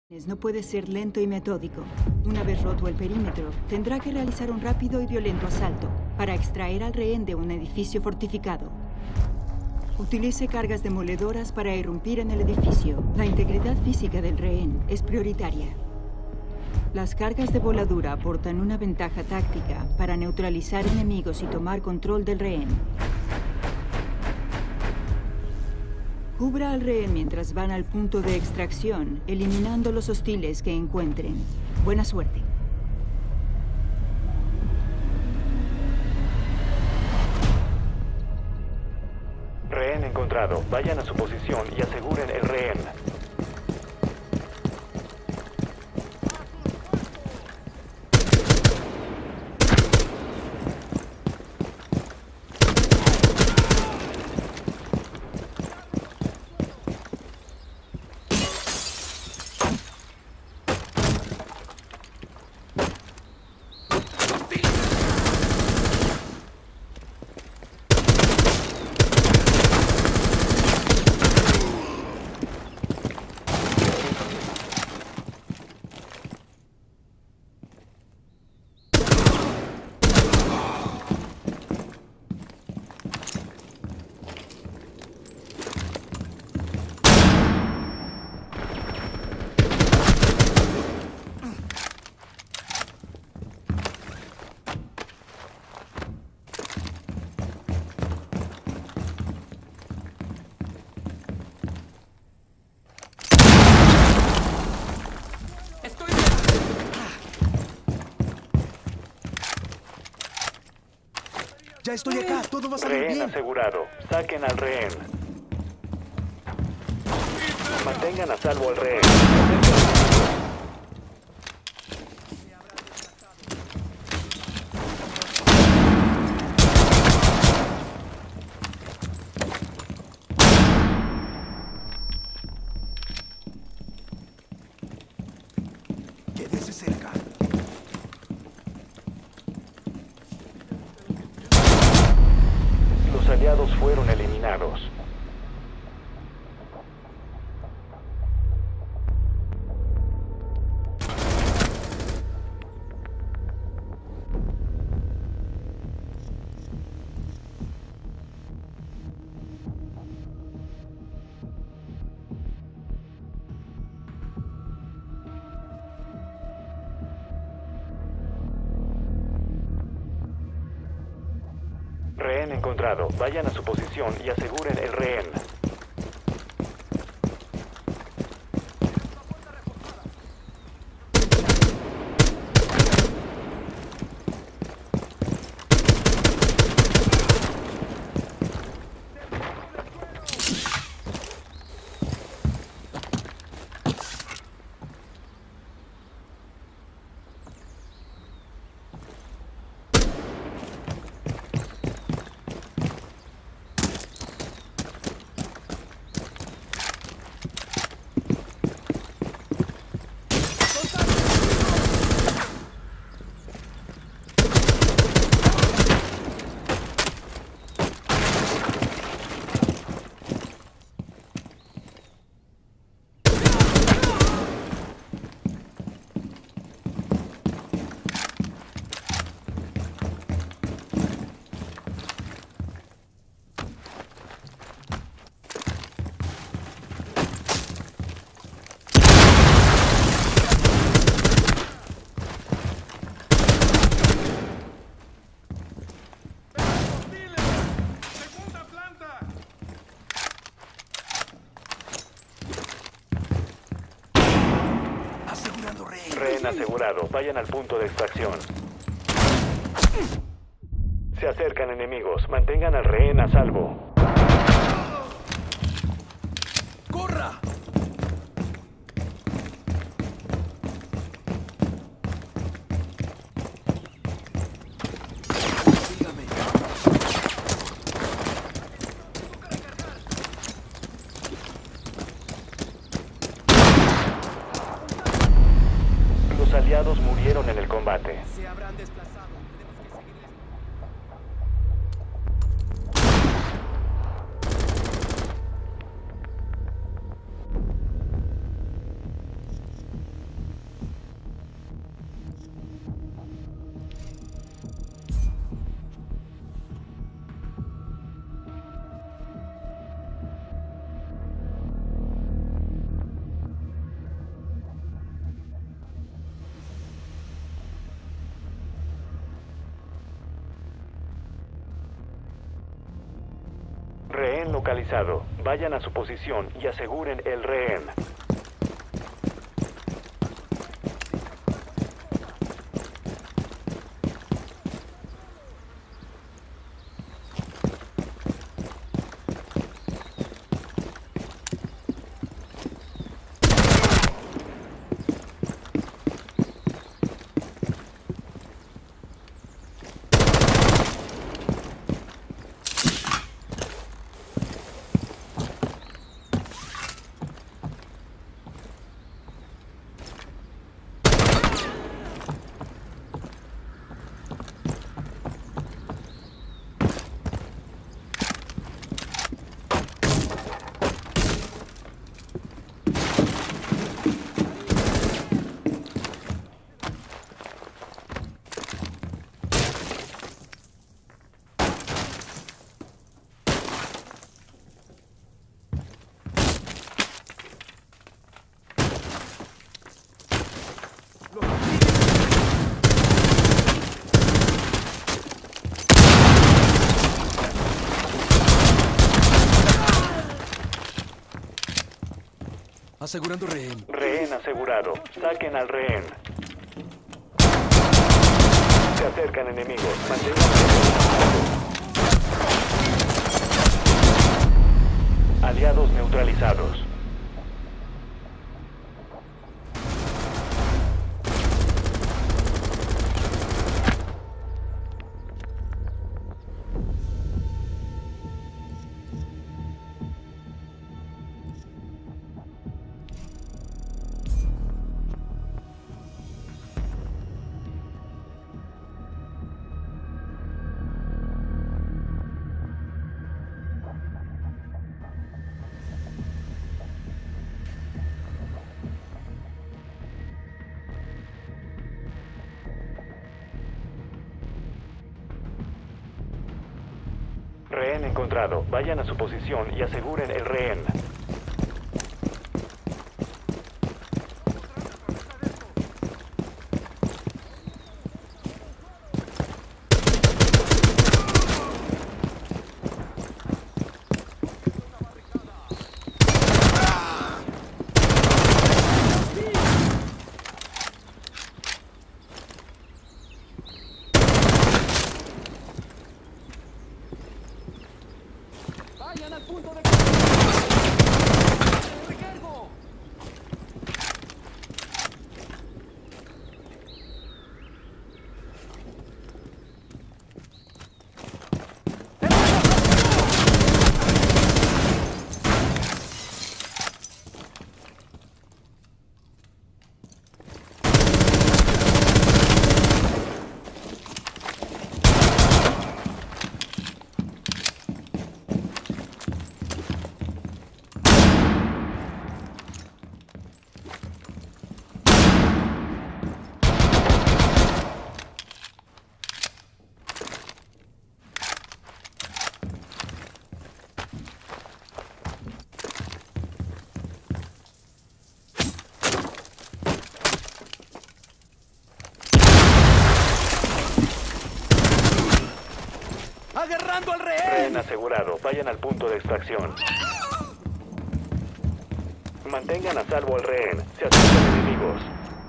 No puede ser lento y metódico. Una vez roto el perímetro, tendrá que realizar un rápido y violento asalto para extraer al rehén de un edificio fortificado. Utilice cargas demoledoras para irrumpir en el edificio. La integridad física del rehén es prioritaria. Las cargas de voladura aportan una ventaja táctica para neutralizar enemigos y tomar control del rehén. Cubra al rehén mientras van al punto de extracción, eliminando los hostiles que encuentren. Buena suerte. Rehén encontrado. Vayan a su posición y aseguren el rehén. Ya estoy acá, todo va a salir Rehén bien. asegurado. Saquen al rehén. Mantengan a salvo al rehén. Quédese cerca. Los aliados fueron eliminados. Rehén encontrado. Vayan a su posición y aseguren el rehén. Asegurando rehén. Rehén asegurado. Vayan al punto de extracción. Se acercan enemigos. Mantengan al rehén a salvo. ¡Corra! Sígame. Los aliados murieron en el combate. Se habrán desplazado. Tenemos que seguirles. Rehén localizado. Vayan a su posición y aseguren el rehén. Asegurando rehén. Rehén asegurado. Saquen al rehén. Se acercan enemigos. Mantengan. Aliados neutralizados. Rehén encontrado. Vayan a su posición y aseguren el rehén. ¡Vayan al punto de recargo! ¡Agarrando al rehén! Rehén asegurado. Vayan al punto de extracción. Mantengan a salvo al rehén. Se acercan enemigos.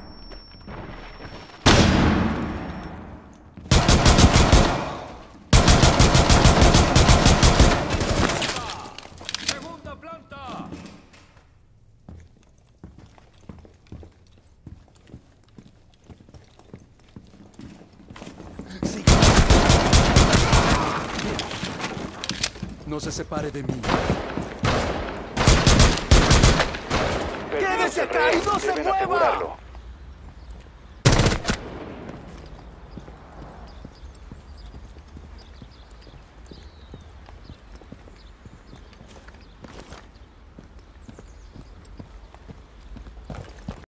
¡Segunda planta! Sí. No se separe de mí. ¡Quédese acá y no se mueva!